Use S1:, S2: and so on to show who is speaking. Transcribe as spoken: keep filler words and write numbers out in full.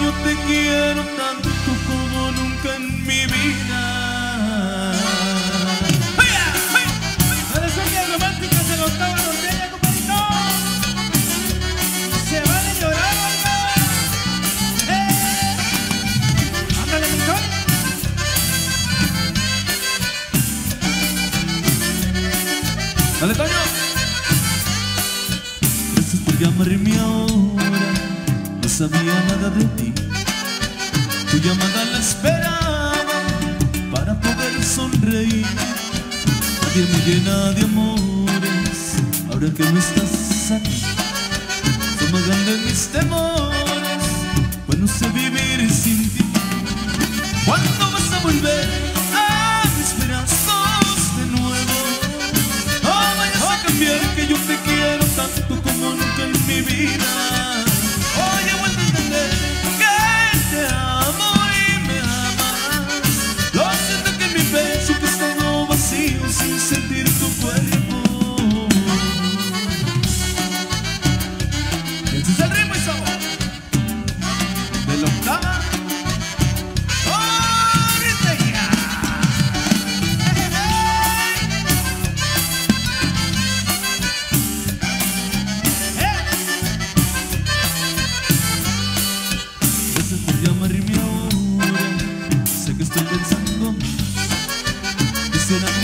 S1: yo te quiero tanto como nunca en mi vida.
S2: Ahora son bien románticas en la octava norteña, compadrito. Se vale llorar, oiga. ¡Eh! ¡Ándale, mi Tony!
S1: Dale, Toño. Gracias por llamarme ahora. No sabía nada de ti. Tu llamada la esperaba para poder sonreír. Nadie me llena de amores ahora que no estás aquí. Son más grandes mis temores, pues no sé vivir sin ti. ¿Cuándo vas a volver a mis brazos de nuevo? No vayas a cambiar, que yo te quiero tanto como nunca en mi vida. Oye, vuelve a entender que te amo y me amas. Lo siento que en mi pecho que está todo vacío sin sentir tu cuerpo. Y ese es el ritmo y sabor de la octava. Quisiera